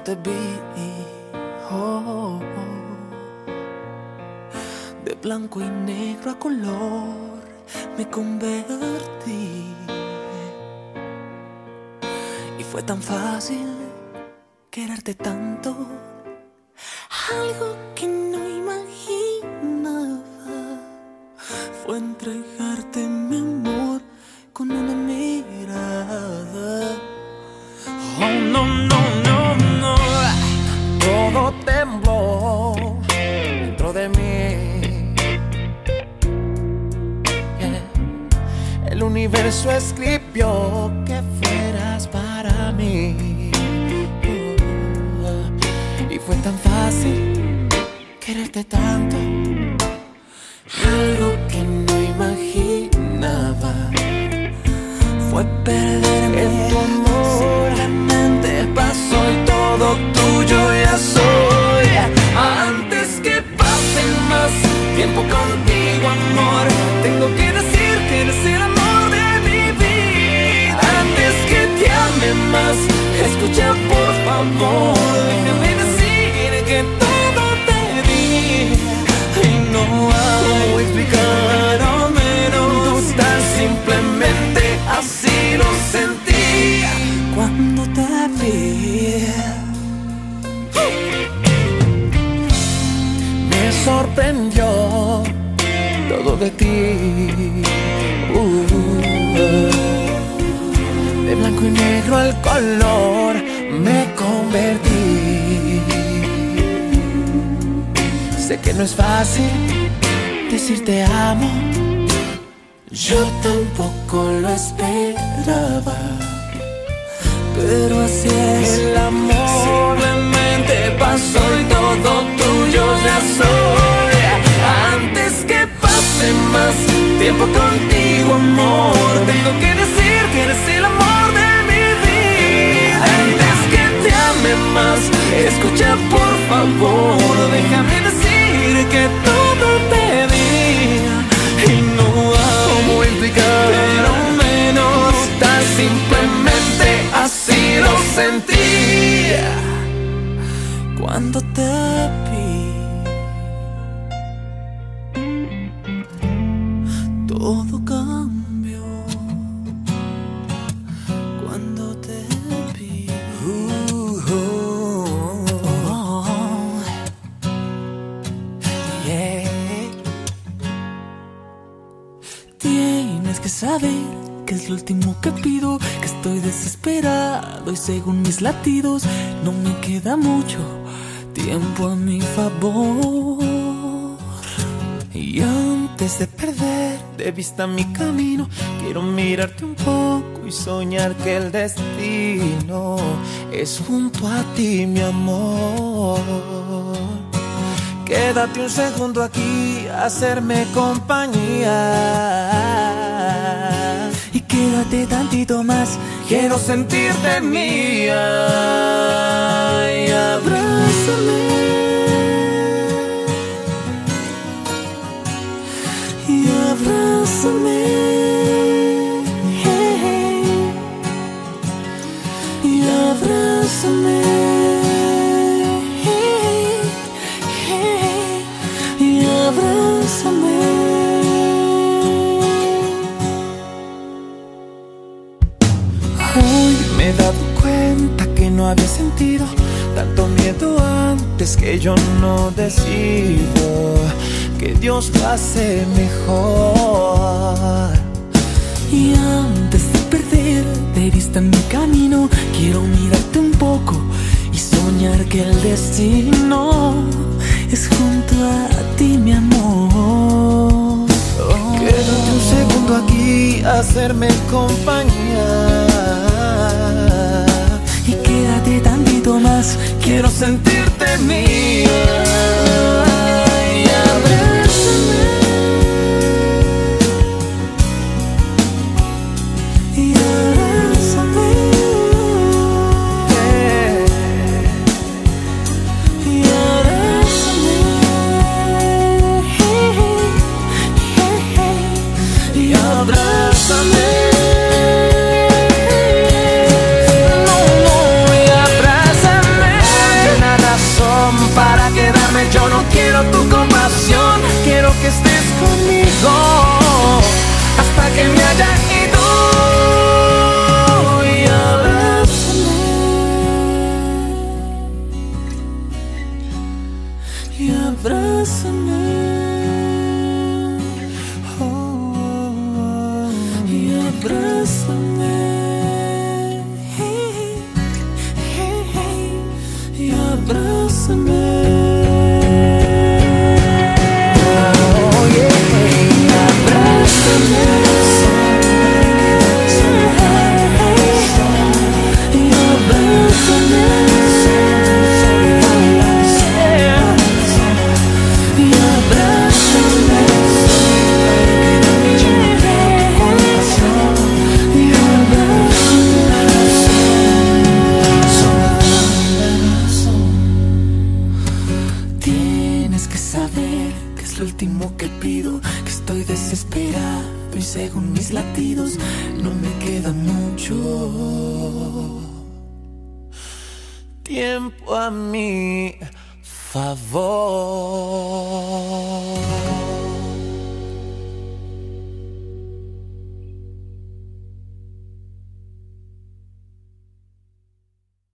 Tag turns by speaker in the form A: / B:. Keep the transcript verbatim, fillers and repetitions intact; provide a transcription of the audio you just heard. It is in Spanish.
A: te vi, oh, de blanco y negro a color me convertí. Y fue tan fácil quererte tanto, algo que no imaginaba fue entregarte mi amor con una mirada. Oh, no, no, no, no. Todo tembló dentro de mí. Yeah. El universo escribió que fueras para mí. Uh, y fue tan fácil quererte tanto, algo que no imaginaba fue perderme en tu amor. Simplemente pasó y todo tuyo ya soy. Antes que pase más tiempo contigo, amor, tengo que decir que eres el amor de mi vida. Antes que te ame más, escucha por favor, déjame decir que todo te di. Y no hay cómo explicar, al menos tan simplemente así lo sentí cuando te vi. Me sorprendió todo de ti. Uh, de blanco y negro al color me convertí. Sé que no es fácil decir te amo, yo tampoco lo esperaba, pero así es el amor. Simplemente pasó y todo tuyo ya soy. Antes que pase más tiempo contigo, amor, tengo que decir que eres el amor de mi vida. Antes que te ame más, escucha por favor, déjame decir que todo te di. Y no hay cómo explicar, pero menos tan simplemente así lo sentí cuando te vi. Todo cambió cuando te vi. Uh, oh, oh, yeah. Tienes que saber que es lo último que pido, que estoy desesperado y según mis latidos no me queda mucho tiempo a mi favor. Y antes de perder de vista mi camino, quiero mirarte un poco y soñar que el destino es junto a ti, mi amor. Quédate un segundo aquí, hacerme compañía. Y quédate tantito más, quiero sentirte mía. Y abrázame, y abrázame, hey, hey. Y abrázame, hey, hey. Y abrázame. Hoy me he dado cuenta que no había sentido tanto miedo antes, que yo no decido, que Dios lo hace mejor. Y antes de perder de vista mi camino, quiero mirarte un poco y soñar que el destino es junto a ti, mi amor. Oh. Quédate un segundo aquí, hacerme compañía. Y quédate tantito más, quiero sentirte mía. Y abrázame, y abrázame, yeah. Y abrázame, hey, hey, hey. Y abrázame. No, no, y abrázame. Tienes que saber que es lo último que pido, que estoy desesperado y según mis latidos no me queda mucho tiempo a mi favor.